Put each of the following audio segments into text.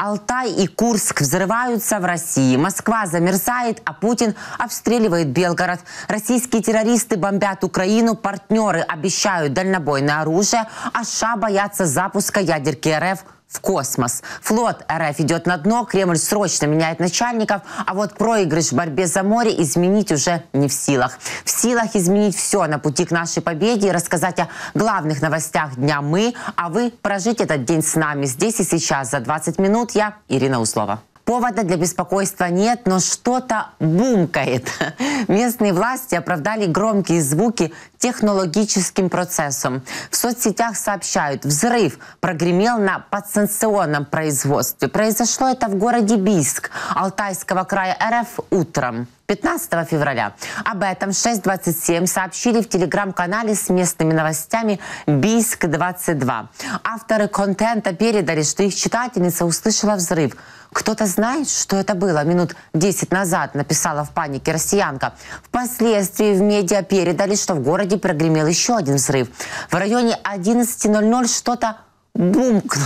Алтай и Курск взрываются в России. Москва замерзает, а Путин обстреливает Белгород. Российские террористы бомбят Украину, партнеры обещают дальнобойное оружие, а США боятся запуска ядерки РФ в космос. Флот РФ идет на дно, Кремль срочно меняет начальников, а вот проигрыш в борьбе за море изменить уже не в силах. В силах изменить все на пути к нашей победе и рассказать о главных новостях дня мы, а вы прожить этот день с нами здесь и сейчас за 20 минут. Я Ирина Узлова. Повода для беспокойства нет, но что-то бумкает. Местные власти оправдали громкие звуки технологическим процессом. В соцсетях сообщают, взрыв прогремел на подстанционном производстве. Произошло это в городе Бийск, Алтайского края РФ утром 15 февраля. Об этом 6:27 сообщили в телеграм-канале с местными новостями Бийск-22. Авторы контента передали, что их читательница услышала взрыв. «Кто-то знает, что это было?» Минут 10 назад написала в панике россиянка. Впоследствии в медиа передали, что в городе прогремел еще один взрыв. В районе 11:00 что-то бумкнуло,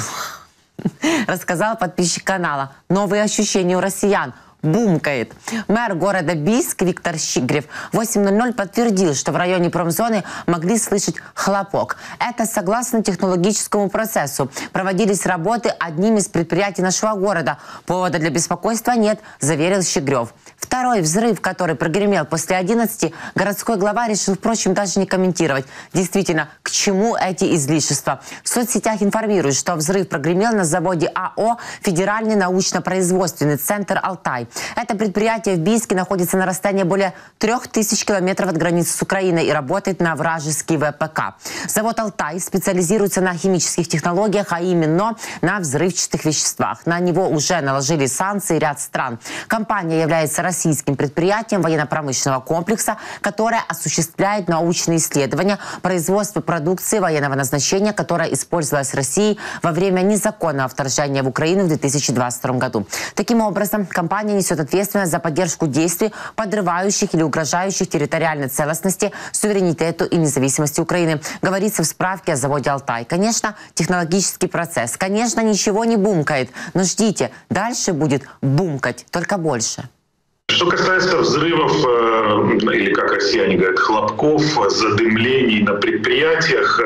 рассказал подписчик канала. Новые ощущения у россиян. Бумкает. Мэр города Бийск Виктор Щигрев в 8:00 подтвердил, что в районе промзоны могли слышать хлопок. Это согласно технологическому процессу. Проводились работы одним из предприятий нашего города. Повода для беспокойства нет, заверил Щигрев. Второй взрыв, который прогремел после 11, городской глава решил, впрочем, даже не комментировать. Действительно, к чему эти излишества? В соцсетях информируют, что взрыв прогремел на заводе АО «Федеральный научно-производственный центр Алтай». Это предприятие в Бийске находится на расстоянии более 3000 километров от границы с Украиной и работает на вражеский ВПК. Завод «Алтай» специализируется на химических технологиях, а именно на взрывчатых веществах. На него уже наложили санкции ряд стран. Компания является российским предприятием военно-промышленного комплекса, которое осуществляет научные исследования, производство продукции военного назначения, которая использовалась Россией во время незаконного вторжения в Украину в 2022 году. Таким образом, компания несет ответственность за поддержку действий, подрывающих или угрожающих территориальной целостности, суверенитету и независимости Украины. Говорится в справке о заводе «Алтай». Конечно, технологический процесс. Конечно, ничего не бумкает. Но ждите, дальше будет бумкать, только больше. Что касается взрывов, или, как россияне говорят, хлопков, задымлений на предприятиях,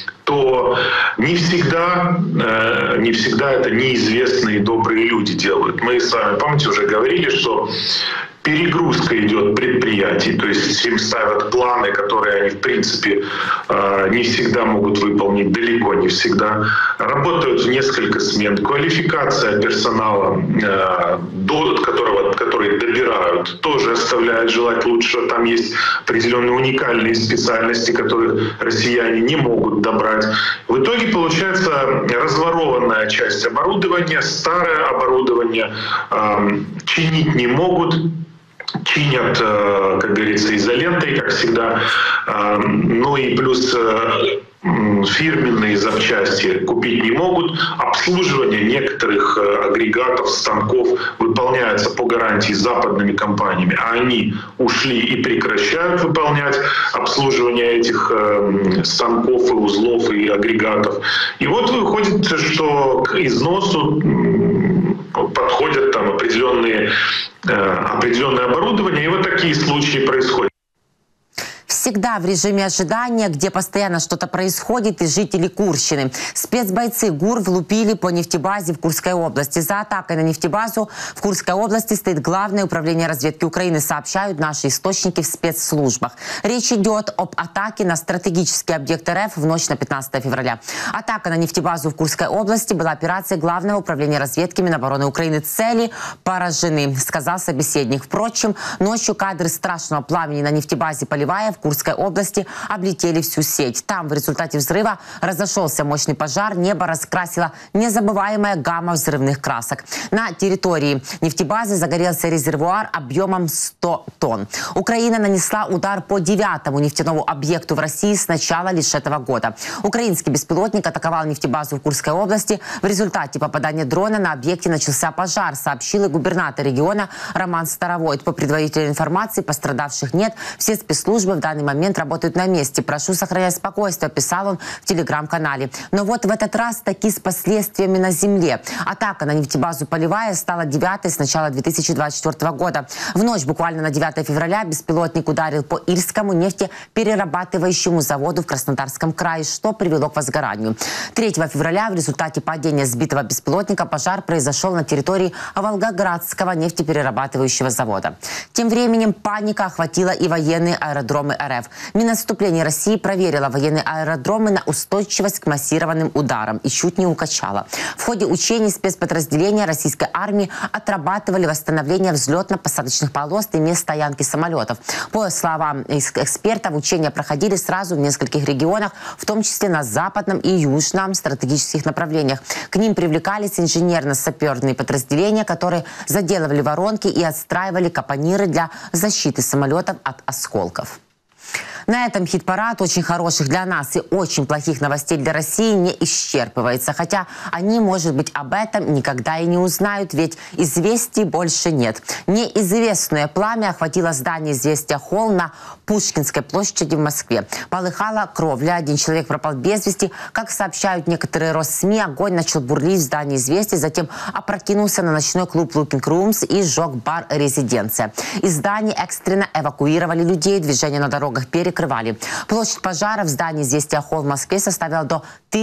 то не всегда это неизвестные добрые люди делают. Мы с вами, помните, уже говорили, что перегрузка идет предприятий, то есть им ставят планы, которые они, в принципе, не всегда могут выполнить, далеко не всегда. Работают в несколько смен. Квалификация персонала, который добирают, тоже оставляет желать лучшего. Там есть определенные уникальные специальности, которые россияне не могут добрать. В итоге получается разворованная часть оборудования, старое оборудование чинить не могут. Чинят, как говорится, изолентой, как всегда. Ну и плюс фирменные запчасти купить не могут. Обслуживание некоторых агрегатов, станков выполняется по гарантии западными компаниями, а они ушли и прекращают выполнять обслуживание этих станков и узлов и агрегатов. И вот выходит, что к износу подходят там определенное оборудование, и вот такие случаи происходят. Всегда в режиме ожидания, где постоянно что-то происходит, и жители Курщины. Спецбойцы ГУР влупили по нефтебазе в Курской области. За атакой на нефтебазу в Курской области стоит Главное управление разведки Украины, сообщают наши источники в спецслужбах. Речь идет об атаке на стратегический объект РФ в ночь на 15 февраля. Атака на нефтебазу в Курской области была операцией Главного управления разведки Минобороны Украины. Цели поражены, сказал собеседник. Впрочем, ночью кадры страшного пламени на нефтебазе Поливая в Курской области облетели всю сеть. Там в результате взрыва разошелся мощный пожар, небо раскрасила незабываемая гамма взрывных красок. На территории нефтебазы загорелся резервуар объемом 100 тонн. Украина нанесла удар по 9-му нефтяному объекту в России с начала лишь этого года. Украинский беспилотник атаковал нефтебазу в Курской области. В результате попадания дрона на объекте начался пожар, сообщил и губернатор региона Роман Старовойт. По предварительной информации пострадавших нет. Все спецслужбы в данный момент работают на месте. Прошу сохранять спокойствие, писал он в телеграм-канале. Но вот в этот раз таки с последствиями на земле. Атака на нефтебазу Полевая стала 9-й с начала 2024 года. В ночь буквально на 9 февраля беспилотник ударил по Ильскому нефтеперерабатывающему заводу в Краснодарском крае, что привело к возгоранию. 3 февраля в результате падения сбитого беспилотника пожар произошел на территории Волгоградского нефтеперерабатывающего завода. Тем временем паника охватила и военные аэродромы РФ. Минотступление России проверило военные аэродромы на устойчивость к массированным ударам и чуть не укачало. В ходе учений спецподразделения российской армии отрабатывали восстановление взлетно-посадочных полос и мест стоянки самолетов. По словам экспертов, учения проходили сразу в нескольких регионах, в том числе на западном и южном стратегических направлениях. К ним привлекались инженерно-саперные подразделения, которые заделывали воронки и отстраивали капониры для защиты самолетов от осколков. На этом хит-парад очень хороших для нас и очень плохих новостей для России не исчерпывается. Хотя они, может быть, об этом никогда и не узнают, ведь известий больше нет. Неизвестное пламя охватило здание «Известия Холл» на Пушкинской площади в Москве. Полыхала кровля, один человек пропал без вести. Как сообщают некоторые Россми, огонь начал бурлить в здании «Известий», затем опрокинулся на ночной клуб «Looking Rooms» и сжег бар «Резиденция». Из здания экстренно эвакуировали людей, движение на дорогах перекрывали. Площадь пожара в здании «Известия Холл» в Москве составила до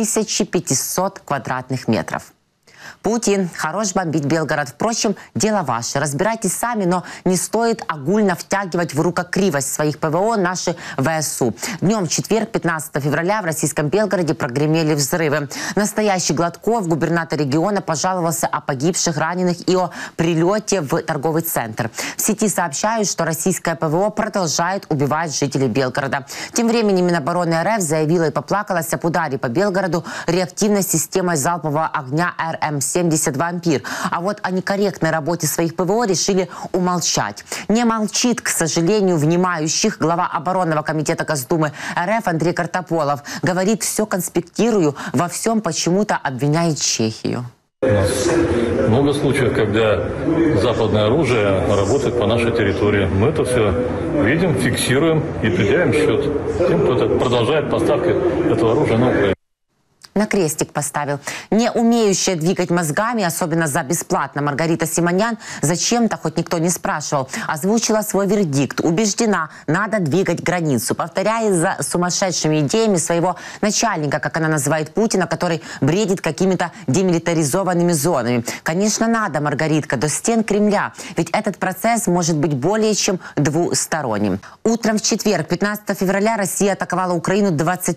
1500 квадратных метров. Путин хорош бомбить Белгород. Впрочем, дело ваше. Разбирайтесь сами, но не стоит огульно втягивать в рукокривость своих ПВО наши ВСУ. Днем в четверг, 15 февраля, в российском Белгороде прогремели взрывы. Настоящий Гладков, губернатор региона, пожаловался о погибших, раненых и о прилете в торговый центр. В сети сообщают, что российское ПВО продолжает убивать жителей Белгорода. Тем временем Минобороны РФ заявила и поплакалась об ударе по Белгороду реактивной системой залпового огня РМ-70 «Вампир». А вот о некорректной работе своих ПВО решили умолчать. Не молчит, к сожалению, внимающих глава оборонного комитета Госдумы РФ Андрей Картополов. Говорит, все конспектирую, во всем почему-то обвиняет Чехию. У нас много случаев, когда западное оружие работает по нашей территории. Мы это все видим, фиксируем и предъявим счет тем, кто продолжает поставки этого оружия на Украину. На крестик поставил. Не умеющая двигать мозгами, особенно за бесплатно, Маргарита Симонян зачем-то, хоть никто не спрашивал, озвучила свой вердикт. Убеждена, надо двигать границу, повторяя за сумасшедшими идеями своего начальника, как она называет Путина, который бредит какими-то демилитаризованными зонами. Конечно, надо, Маргаритка, до стен Кремля, ведь этот процесс может быть более чем двусторонним. Утром в четверг, 15 февраля, Россия атаковала Украину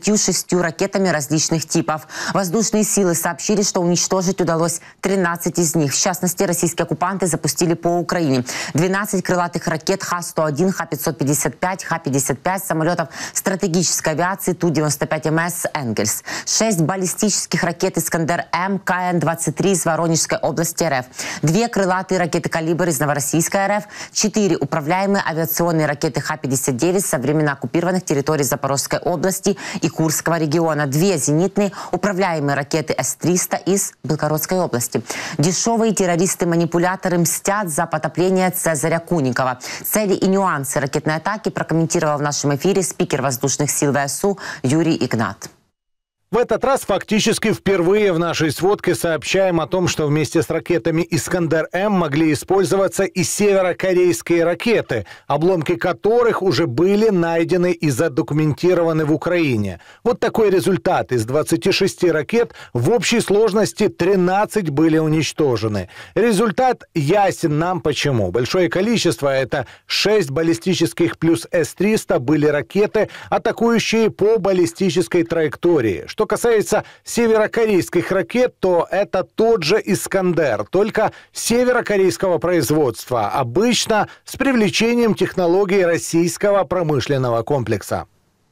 26 ракетами различных типов. Воздушные силы сообщили, что уничтожить удалось 13 из них. В частности, российские оккупанты запустили по Украине 12 крылатых ракет Х-101, Х-555, Х-55, самолетов стратегической авиации Ту-95МС «Энгельс», 6 баллистических ракет «Искандер-М», КН-23 из Воронежской области РФ, 2 крылатые ракеты «Калибр» из Новороссийской РФ, 4 управляемые авиационные ракеты Х-59 со временно оккупированных территорий Запорожской области и Курского региона, 2 зенитные управляемые ракеты С-300 из Белгородской области. Дешевые террористы-манипуляторы мстят за потопление Цезаря Куникова. Цели и нюансы ракетной атаки прокомментировал в нашем эфире спикер воздушных сил ВСУ Юрий Игнат. В этот раз фактически впервые в нашей сводке сообщаем о том, что вместе с ракетами «Искандер-М» могли использоваться и северокорейские ракеты, обломки которых уже были найдены и задокументированы в Украине. Вот такой результат. Из 26 ракет в общей сложности 13 были уничтожены. Результат ясен нам почему. Большое количество, это 6 баллистических плюс С-300, были ракеты, атакующие по баллистической траектории. Что касается северокорейских ракет, то это тот же «Искандер», только северокорейского производства, обычно с привлечением технологий российского промышленного комплекса.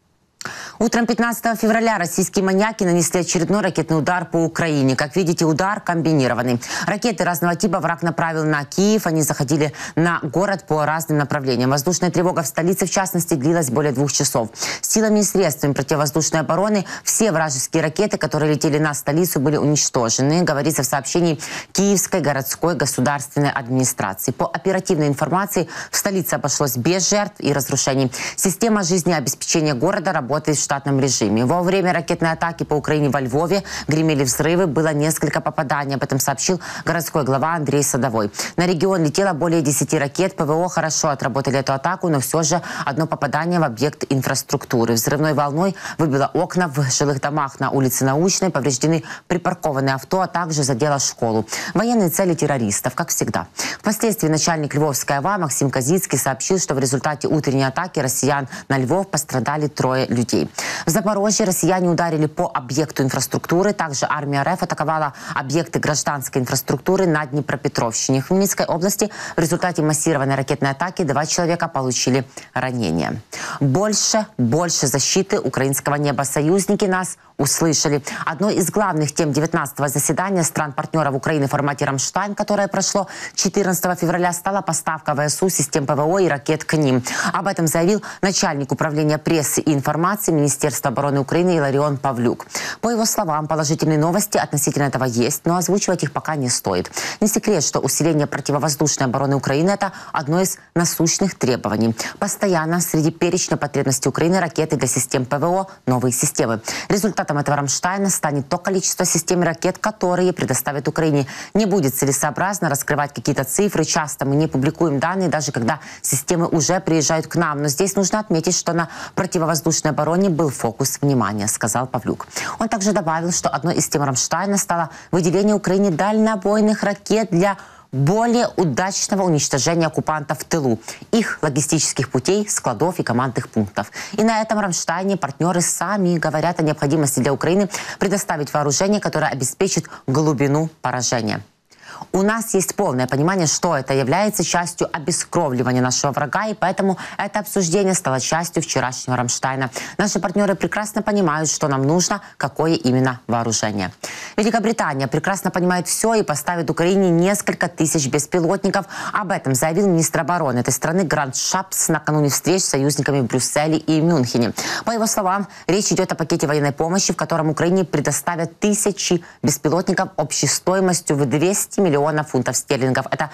Утром 15 февраля российские маньяки нанесли очередной ракетный удар по Украине. Как видите, удар комбинированный. Ракеты разного типа враг направил на Киев. Они заходили на город по разным направлениям. Воздушная тревога в столице, в частности, длилась более 2 часов. Силами и средствами противовоздушной обороны все вражеские ракеты, которые летели на столицу, были уничтожены, говорится в сообщении Киевской городской государственной администрации. По оперативной информации, в столице обошлось без жертв и разрушений. Система жизнеобеспечения города работает в штатном режиме. Во время ракетной атаки по Украине во Львове гремели взрывы, было несколько попаданий. Об этом сообщил городской глава Андрей Садовой. На регион летело более 10 ракет. ПВО хорошо отработали эту атаку, но все же одно попадание в объект инфраструктуры. Взрывной волной выбило окна в жилых домах на улице Научной, повреждены припаркованные авто, а также задело школу. Военные цели террористов, как всегда. Впоследствии начальник Львовской ОВА Максим Козицкий сообщил, что в результате утренней атаки россиян на Львов пострадали 3 людей. В Запорожье россияне ударили по объекту инфраструктуры. Также армия РФ атаковала объекты гражданской инфраструктуры на Днепропетровщине. В Хмельницкой области в результате массированной ракетной атаки 2 человека получили ранения. Больше защиты украинского неба. Союзники нас услышали. Одной из главных тем 19-го заседания стран-партнеров Украины в формате «Рамштайн», которое прошло 14 февраля, стала поставка ВСУ систем ПВО и ракет к ним. Об этом заявил начальник управления прессы и информации Министерства обороны Украины Иларион Павлюк. По его словам, положительные новости относительно этого есть, но озвучивать их пока не стоит. Не секрет, что усиление противовоздушной обороны Украины – это одно из насущных требований. Постоянно среди перечня потребностей Украины ракеты для систем ПВО, новые системы. Результатом этого Рамштайна станет то количество систем ракет, которые предоставят Украине. Не будет целесообразно раскрывать какие-то цифры. Часто мы не публикуем данные, даже когда системы уже приезжают к нам. Но здесь нужно отметить, что на противовоздушной обороне был фокус внимания, сказал Павлюк. Он также добавил, что одной из тем Рамштайна стало выделение Украине дальнобойных ракет для более удачного уничтожения оккупантов в тылу, их логистических путей, складов и командных пунктов. И на этом Рамштайне партнеры сами говорят о необходимости для Украины предоставить вооружение, которое обеспечит глубину поражения. У нас есть полное понимание, что это является частью обескровливания нашего врага, и поэтому это обсуждение стало частью вчерашнего Рамштайна. Наши партнеры прекрасно понимают, что нам нужно, какое именно вооружение. Великобритания прекрасно понимает все и поставит Украине несколько тысяч беспилотников. Об этом заявил министр обороны этой страны Грант Шапс накануне встреч с союзниками в Брюсселе и Мюнхене. По его словам, речь идет о пакете военной помощи, в котором Украине предоставят 1000 беспилотников общей стоимостью в 200 миллионов фунтов стерлингов. Это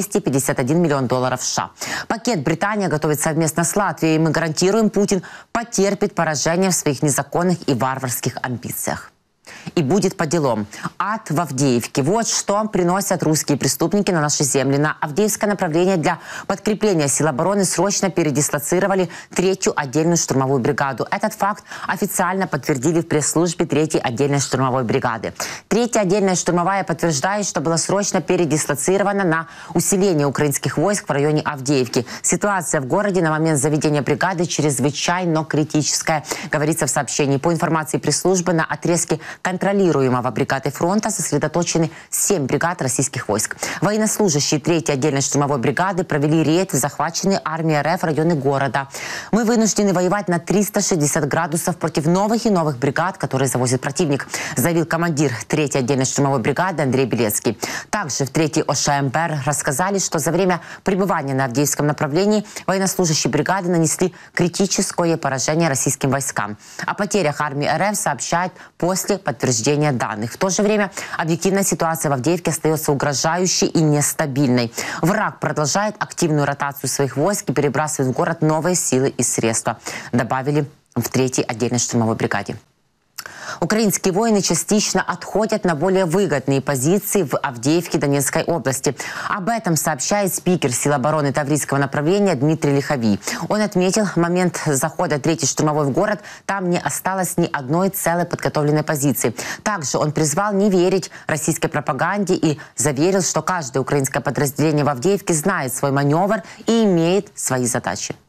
251 миллион долларов США. Пакет Британия готовит совместно с Латвией. Мы гарантируем, Путин потерпит поражение в своих незаконных и варварских амбициях. И будет по делам. Ад в Авдеевке. Вот что приносят русские преступники на наши земли. На Авдеевское направление для подкрепления сил обороны срочно передислоцировали 3-ю отдельную штурмовую бригаду. Этот факт официально подтвердили в пресс-службе 3-й отдельной штурмовой бригады. 3-я отдельная штурмовая подтверждает, что была срочно передислоцирована на усиление украинских войск в районе Авдеевки. Ситуация в городе на момент заведения бригады чрезвычайно критическая, говорится в сообщении. По информации пресс-службы, на отрезке контролируемого бригады фронта сосредоточены 7 бригад российских войск. Военнослужащие 3-й отдельной штурмовой бригады провели рейд в захваченные армией РФ районы города. Мы вынуждены воевать на 360 градусов против новых и новых бригад, которые завозит противник, заявил командир 3-й отдельной штурмовой бригады Андрей Белецкий. Также в 3-й ОШМБР рассказали, что за время пребывания на Авдеевском направлении военнослужащие бригады нанесли критическое поражение российским войскам. О потерях армии РФ сообщают после подтверждения данных. В то же время объективная ситуация в Авдеевке остается угрожающей и нестабильной. Враг продолжает активную ротацию своих войск и перебрасывает в город новые силы и средства, добавили в 3-й отдельной штурмовой бригаде. Украинские воины частично отходят на более выгодные позиции в Авдеевке Донецкой области. Об этом сообщает спикер сил обороны Таврийского направления Дмитрий Лиховий. Он отметил, в момент захода 3-й штурмовой в город там не осталось ни одной целой подготовленной позиции. Также он призвал не верить российской пропаганде и заверил, что каждое украинское подразделение в Авдеевке знает свой маневр и имеет свои задачи.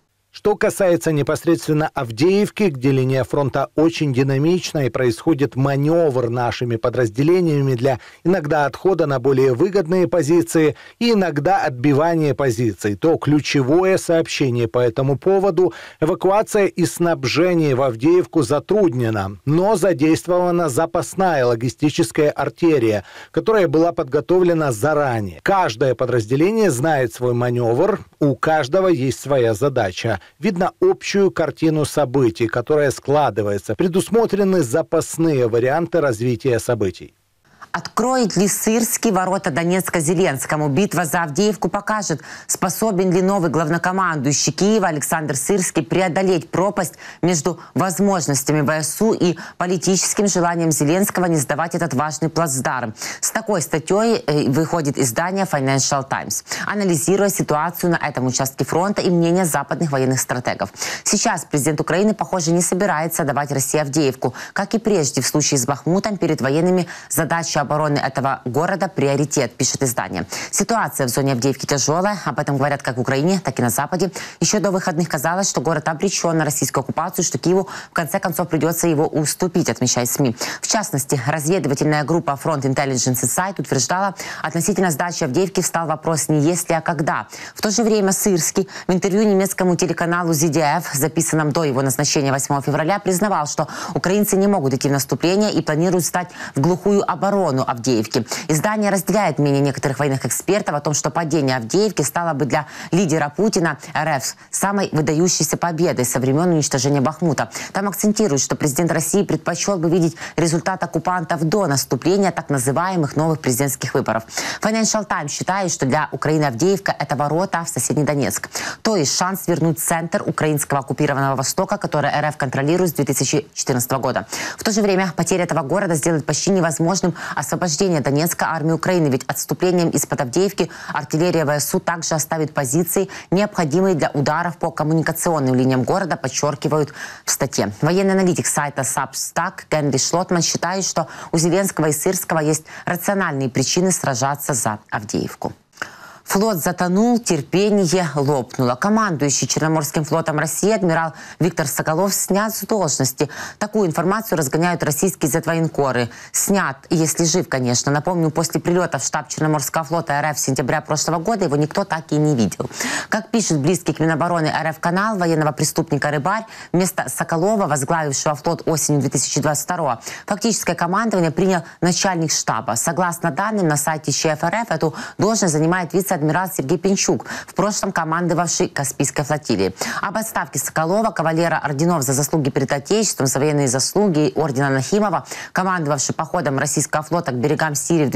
Что касается непосредственно Авдеевки, где линия фронта очень динамична и происходит маневр нашими подразделениями для иногда отхода на более выгодные позиции и иногда отбивания позиций, то ключевое сообщение по этому поводу – эвакуация и снабжение в Авдеевку затруднено, но задействована запасная логистическая артерия, которая была подготовлена заранее. Каждое подразделение знает свой маневр, у каждого есть своя задача. Видно общую картину событий, которая складывается. Предусмотрены запасные варианты развития событий. Откроет ли Сырский ворота Донецка Зеленскому? Битва за Авдеевку покажет, способен ли новый главнокомандующий Киева Александр Сырский преодолеть пропасть между возможностями ВСУ и политическим желанием Зеленского не сдавать этот важный плацдарм. С такой статьей выходит издание Financial Times, анализируя ситуацию на этом участке фронта и мнение западных военных стратегов. Сейчас президент Украины, похоже, не собирается давать России Авдеевку. Как и прежде в случае с Бахмутом, перед военными задача обороны этого города приоритет, пишет издание. Ситуация в зоне Авдеевки тяжелая. Об этом говорят как в Украине, так и на Западе. Еще до выходных казалось, что город обречен на российскую оккупацию, что Киеву в конце концов придется его уступить, отмечает СМИ. В частности, разведывательная группа Front Intelligence Insight утверждала, относительно сдачи Авдеевки встал вопрос не если, а когда. В то же время Сырский в интервью немецкому телеканалу ZDF, записанном до его назначения 8 февраля, признавал, что украинцы не могут идти в наступление и планируют встать в глухую оборону Авдеевки. Издание разделяет мнение некоторых военных экспертов о том, что падение Авдеевки стало бы для лидера Путина РФ самой выдающейся победой со времен уничтожения Бахмута. Там акцентируют, что президент России предпочел бы видеть результат оккупантов до наступления так называемых новых президентских выборов. Financial Times считает, что для Украины Авдеевка – это ворота в соседний Донецк. То есть шанс вернуть центр украинского оккупированного Востока, который РФ контролирует с 2014 года. В то же время потеря этого города сделает почти невозможным освобождение Донецка армии Украины, ведь отступлением из-под Авдеевки артиллерия ВСУ также оставит позиции, необходимые для ударов по коммуникационным линиям города, подчеркивают в статье. Военный аналитик сайта Substack Генри Шлотман считает, что у Зеленского и Сырского есть рациональные причины сражаться за Авдеевку. Флот затонул, терпение лопнуло. Командующий Черноморским флотом России адмирал Виктор Соколов снят с должности. Такую информацию разгоняют российские зетвоенкоры. Снят, если жив, конечно. Напомню, после прилета в штаб Черноморского флота РФ в сентября прошлого года его никто так и не видел. Как пишет близкий к Минобороны РФ канал, военного преступника Рыбарь вместо Соколова, возглавившего флот осенью 2022-го, фактическое командование принял начальник штаба. Согласно данным на сайте ЧФ РФ, эту должность занимает вице-адмирал Сергей Пинчук, в прошлом командовавший Каспийской флотилией. Об отставке Соколова, кавалера орденов за заслуги перед Отечеством, за военные заслуги и ордена Нахимова, командовавший походом российского флота к берегам Сирии в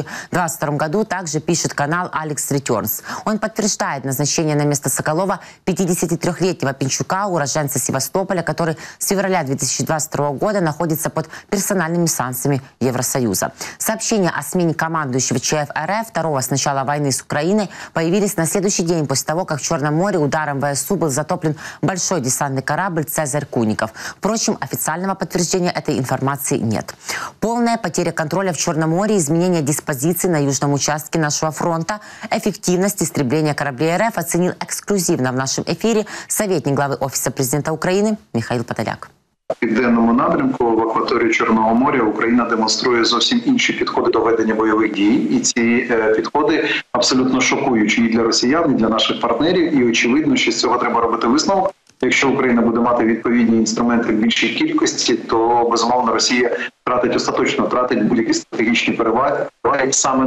2022 году, также пишет канал Alex Returns. Он подтверждает назначение на место Соколова 53-летнего Пинчука, уроженца Севастополя, который с февраля 2022 года находится под персональными санкциями Евросоюза. Сообщение о смене командующего ЧФ РФ второго с начала войны с Украиной появились на следующий день после того, как в Черном море ударом ВСУ был затоплен большой десантный корабль «Цезарь Куников». Впрочем, официального подтверждения этой информации нет. Полная потеря контроля в Черном море, изменение диспозиции на южном участке нашего фронта, эффективность истребления кораблей РФ оценил эксклюзивно в нашем эфире советник главы Офиса президента Украины Михаил Подоляк. В південному напрямку в акваторії Чорного моря Україна демонструє зовсім інші підходи до ведення бойових дій. І ці підходи абсолютно шокуючі і для росіян, і для наших партнерів. І очевидно, що з цього треба робити висновок. Якщо Україна буде мати відповідні інструменти в більшій кількості, то, безумовно, Росія остаточно втратить будь-які стратегічні переваги саме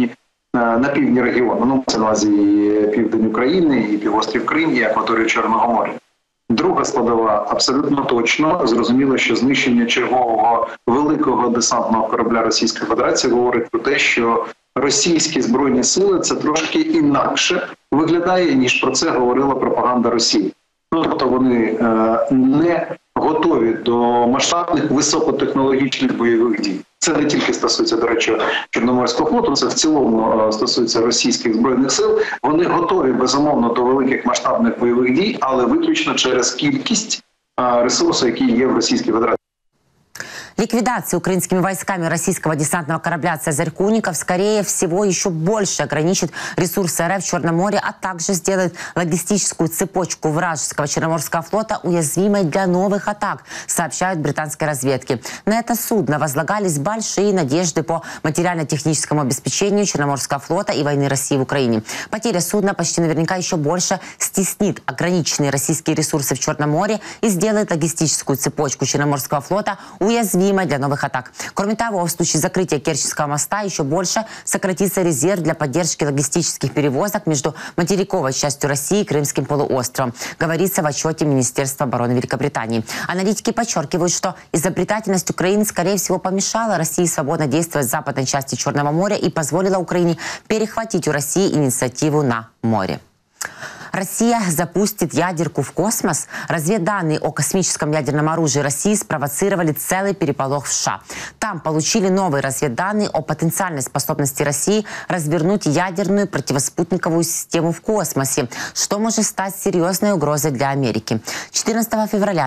на півдні регіону. Ну, це на увазі і південь України, і півострів Крим, і акваторію Чорного моря. Друга складова абсолютно точно. Зрозуміло, що знищення чергового великого десантного корабля Російської Федерації говорить про те, що російські збройні сили це трошки інакше виглядає, ніж про це говорила пропаганда Росії. Ну, тобто вони не готові до масштабних високотехнологічних бойових дій. Це не тільки стосується, до речі, Чорноморського флоту, це в цілому стосується російських збройних сил. Вони готові, безумовно, до великих масштабних бойових дій, але виключно через кількість ресурсу, які є в Російській Федерації. Ликвидация украинскими войсками российского десантного корабля «Цезарь Куников» скорее всего еще больше ограничит ресурсы РФ в Черном море, а также сделает логистическую цепочку вражеского Черноморского флота уязвимой для новых атак, сообщают британской разведки. На это судно возлагались большие надежды по материально-техническому обеспечению Черноморского флота и войны России в Украине. Потеря судна почти наверняка еще больше стеснит ограниченные российские ресурсы в Черном море и сделает логистическую цепочку Черноморского флота уязвимой для новых атак. Кроме того, в случае закрытия Керченского моста еще больше сократится резерв для поддержки логистических перевозок между материковой частью России и Крымским полуостровом, говорится в отчете Министерства обороны Великобритании. Аналитики подчеркивают, что изобретательность Украины, скорее всего, помешала России свободно действовать в западной части Черного моря и позволила Украине перехватить у России инициативу на море. Россия запустит ядерку в космос. Разведданные о космическом ядерном оружии России спровоцировали целый переполох в США. Там получили новые разведданные о потенциальной способности России развернуть ядерную противоспутниковую систему в космосе, что может стать серьезной угрозой для Америки. 14 февраля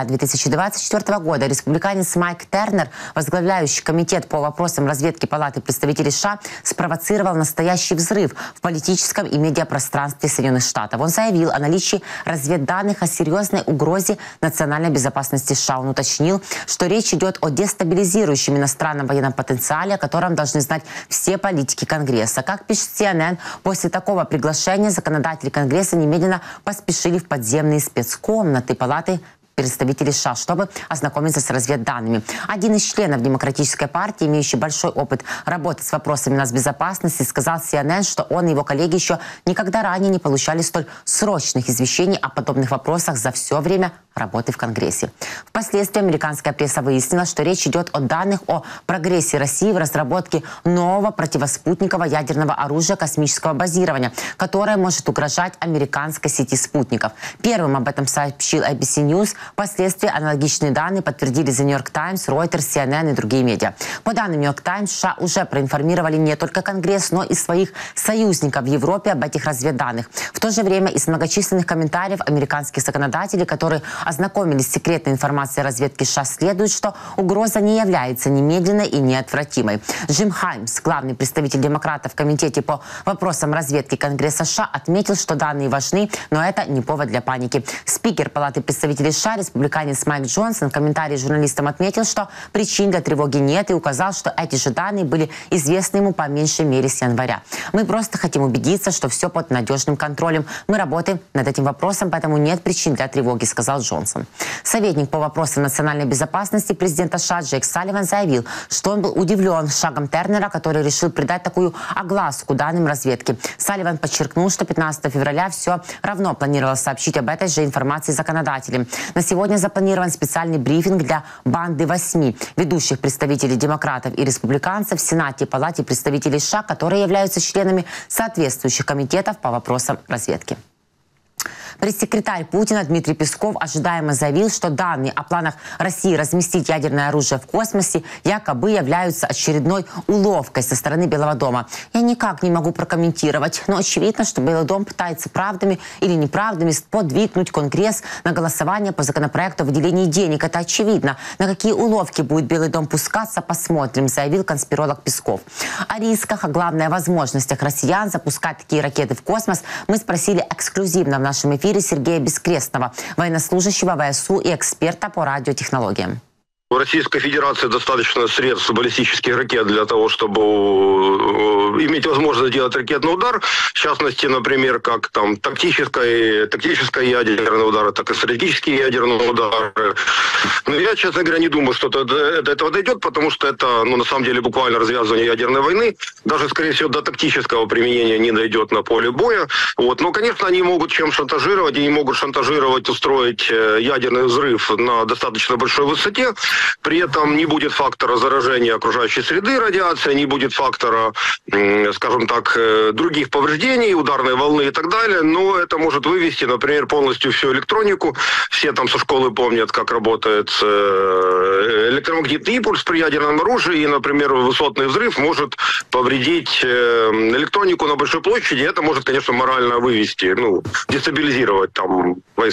2024 года республиканец Майк Тернер, возглавляющий комитет по вопросам разведки Палаты представителей США, спровоцировал настоящий взрыв в политическом и медиапространстве Соединенных Штатов. Он заявил о наличии разведданных о серьезной угрозе национальной безопасности США. Он уточнил, что речь идет о дестабилизирующем иностранном военном потенциале, о котором должны знать все политики Конгресса. Как пишет CNN, после такого приглашения законодатели Конгресса немедленно поспешили в подземные спецкомнаты Палаты представителей США, чтобы ознакомиться с разведданными. Один из членов Демократической партии, имеющий большой опыт работы с вопросами нацбезопасности, сказал CNN, что он и его коллеги еще никогда ранее не получали столь срочных извещений о подобных вопросах за все время работы в Конгрессе. Впоследствии американская пресса выяснила, что речь идет о данных о прогрессе России в разработке нового противоспутникового ядерного оружия космического базирования, которое может угрожать американской сети спутников. Первым об этом сообщил ABC News. Впоследствии аналогичные данные подтвердили The New York Times, Reuters, CNN и другие медиа. По данным New York Times, США уже проинформировали не только Конгресс, но и своих союзников в Европе об этих разведданных. В то же время из многочисленных комментариев американских законодателей, которые ознакомились с секретной информацией разведки США, следует, что угроза не является немедленной и неотвратимой. Джим Хаймс, главный представитель демократов в Комитете по вопросам разведки Конгресса США, отметил, что данные важны, но это не повод для паники. Спикер Палаты представителей США, республиканец Майк Джонсон, в комментарии журналистам отметил, что причин для тревоги нет, и указал, что эти же данные были известны ему по меньшей мере с января. Мы просто хотим убедиться, что все под надежным контролем. Мы работаем над этим вопросом, поэтому нет причин для тревоги, сказал Джонсон. Советник по вопросам национальной безопасности президента США Джейк Салливан заявил, что он был удивлен шагом Тернера, который решил придать такую огласку данным разведки. Салливан подчеркнул, что 15 февраля все равно планировал сообщить об этой же информации законодателям. На сегодня запланирован специальный брифинг для банды 8 ведущих представителей демократов и республиканцев в Сенате и Палате представителей США, которые являются членами соответствующих комитетов по вопросам разведки. Пресс-секретарь Путина Дмитрий Песков ожидаемо заявил, что данные о планах России разместить ядерное оружие в космосе якобы являются очередной уловкой со стороны Белого дома. Я никак не могу прокомментировать, но очевидно, что Белый дом пытается правдами или неправдами подвигнуть Конгресс на голосование по законопроекту о выделении денег. Это очевидно. На какие уловки будет Белый дом пускаться, посмотрим, заявил конспиролог Песков. О рисках, а главное, о возможностях россиян запускать такие ракеты в космос мы спросили эксклюзивно в нашем эфире Сергея Бескрестного, военнослужащего ВСУ и эксперта по радиотехнологиям. У Российской Федерации достаточно средств баллистических ракет для того, чтобы иметь возможность сделать ракетный удар. В частности, например, как там тактический ядерный удар, так и стратегические ядерные удары. Но я, честно говоря, не думаю, что до этого дойдет, потому что это, на самом деле, буквально развязывание ядерной войны. Даже, скорее всего, до тактического применения не дойдет на поле боя. Но, конечно, они могут чем шантажировать. Они могут шантажировать, устроить ядерный взрыв на достаточно большой высоте. При этом не будет фактора заражения окружающей среды радиацией, не будет фактора, скажем так, других повреждений, ударной волны и так далее. Но это может вывести, например, полностью всю электронику. Все там со школы помнят, как работает электромагнитный импульс при ядерном оружии. И, например, высотный взрыв может повредить электронику на большой площади. Это может, конечно, морально вывести, дестабилизировать там войска.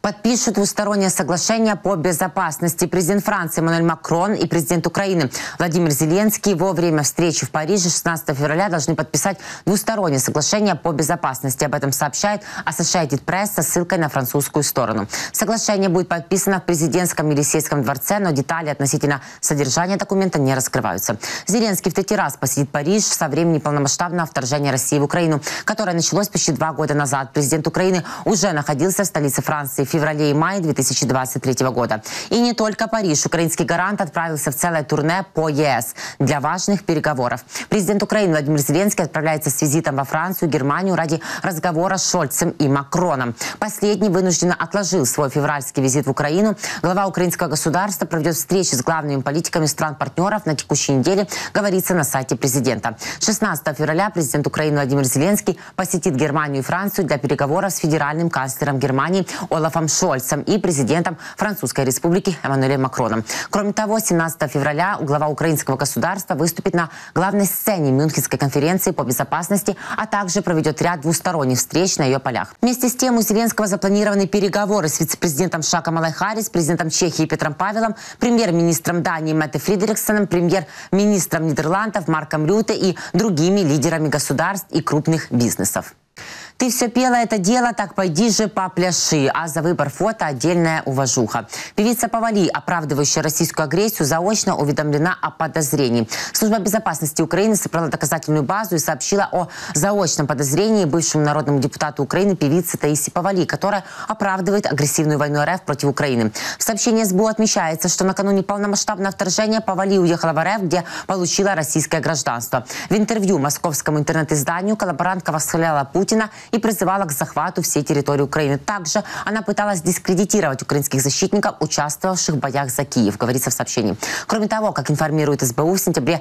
подпишут двустороннее соглашение по безопасности. Президент Франции Эммануэль Макрон и президент Украины Владимир Зеленский во время встречи в Париже 16 февраля должны подписать двустороннее соглашение по безопасности. Об этом сообщает Associated Press со ссылкой на французскую сторону. Соглашение будет подписано в президентском Елисейском дворце, но детали относительно содержания документа не раскрываются. Зеленский в третий раз посетит Париж со времени полномасштабного вторжения России в Украину, которое началось почти 2 года назад. Президент Украины уже находился в столице Франции в феврале и мае 2023 года. И не только Париж. Украинский гарант отправился в целое турне по ЕС для важных переговоров. Президент Украины Владимир Зеленский отправляется с визитом во Францию, Германию ради разговора с Шольцем и Макроном. Последний вынужденно отложил свой февральский визит в Украину. Глава украинского государства проведет встречи с главными политиками стран-партнеров на текущей неделе, говорится на сайте президента. 16 февраля президент Украины Владимир Зеленский посетит Германию и Францию для переговоров с федеральным канцлером Германии Олафом Шольцем и президентом Французской республики Эммануэлем Макроном. Кроме того, 17 февраля глава украинского государства выступит на главной сцене Мюнхенской конференции по безопасности, а также проведет ряд двусторонних встреч на ее полях. Вместе с тем у Зеленского запланированы переговоры с вице-президентом США Камалой Харрис, президентом Чехии Петром Павелом, премьер-министром Дании Метте Фридериксеном, премьер-министром Нидерландов Марком Рюте и другими лидерами государств и крупных бизнесов. Ты все пела это дело, так пойди же попляши. А за выбор фото отдельная уважуха. Певица Павали, оправдывающая российскую агрессию, заочно уведомлена о подозрении. Служба безопасности Украины собрала доказательную базу и сообщила о заочном подозрении бывшему народному депутату Украины певице Таисе Павали, которая оправдывает агрессивную войну РФ против Украины. В сообщении СБУ отмечается, что накануне полномасштабного вторжения Павали уехала в РФ, где получила российское гражданство. В интервью московскому интернет-изданию коллаборантка восхваляла Путина и призывала к захвату всей территории Украины. Также она пыталась дискредитировать украинских защитников, участвовавших в боях за Киев, говорится в сообщении. Кроме того, как информирует СБУ, в сентябре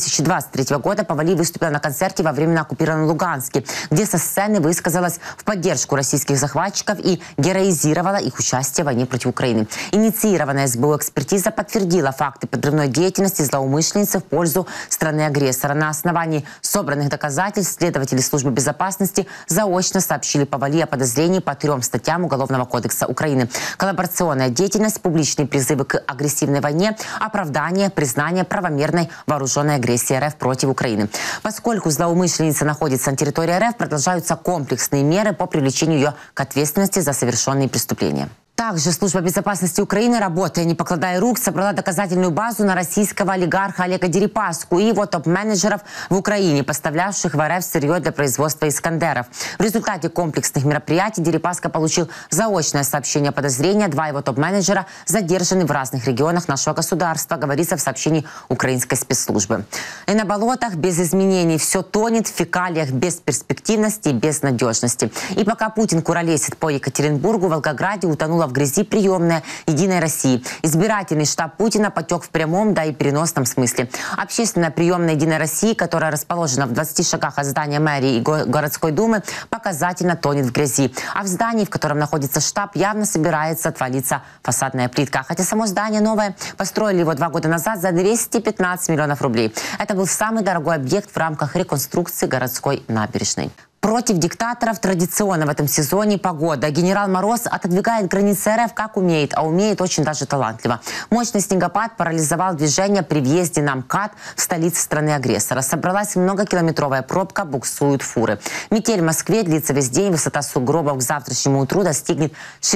2023 года Павали выступила на концерте во временно оккупированном Луганске, где со сцены высказалась в поддержку российских захватчиков и героизировала их участие в войне против Украины. Инициированная СБУ экспертиза подтвердила факты подрывной деятельности злоумышленницы в пользу страны-агрессора. На основании собранных доказательств следователи службы безопасности заочно сообщили Павали о подозрении по 3 статьям Уголовного кодекса Украины: коллаборационная деятельность, публичные призывы к агрессивной войне, оправдание, признание правомерной вооруженной агрессии РФ против Украины. Поскольку злоумышленница находится на территории РФ, продолжаются комплексные меры по привлечению ее к ответственности за совершенные преступления. Также служба безопасности Украины, работая не покладая рук, собрала доказательную базу на российского олигарха Олега Дерипаску и его топ-менеджеров в Украине, поставлявших в РФ сырье для производства «Искандеров». В результате комплексных мероприятий Дерипаска получил заочное сообщение подозрения. 2 его топ-менеджера задержаны в разных регионах нашего государства, говорится в сообщении украинской спецслужбы. И на болотах без изменений все тонет, в фекалиях без перспективности и безнадежности. И пока Путин куролесит по Екатеринбургу, в Волгограде утонула в грязи приемная «Единой России». Избирательный штаб Путина потек в прямом, да и переносном смысле. Общественная приемная «Единой России», которая расположена в 20 шагах от здания мэрии и городской думы, показательно тонет в грязи. А в здании, в котором находится штаб, явно собирается отвалиться фасадная плитка. Хотя само здание новое, построили его 2 года назад за 215 миллионов рублей. Это был самый дорогой объект в рамках реконструкции городской набережной. Против диктаторов традиционно в этом сезоне погода. Генерал Мороз отодвигает границы РФ как умеет, а умеет очень даже талантливо. Мощный снегопад парализовал движение при въезде на МКАД в столице страны-агрессора. Собралась многокилометровая пробка, буксуют фуры. Метель в Москве длится весь день. Высота сугробов к завтрашнему утру достигнет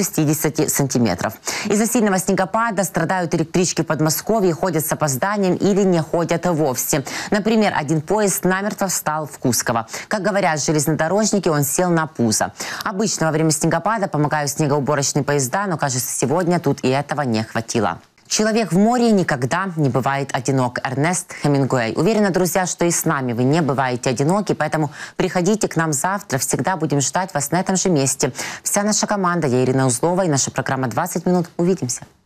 60 сантиметров. Из-за сильного снегопада страдают электрички в Подмосковье, ходят с опозданием или не ходят вовсе. Например, один поезд намертво встал в Кусково. Как говорят железнодорожники, он сел на пузо. Обычно во время снегопада помогают снегоуборочные поезда, но, кажется, сегодня тут и этого не хватило. Человек в море никогда не бывает одинок. Эрнест Хемингуэй. Уверена, друзья, что и с нами вы не бываете одиноки, поэтому приходите к нам завтра. Всегда будем ждать вас на этом же месте. Вся наша команда, я Ирина Узлова и наша программа «20 минут». Увидимся.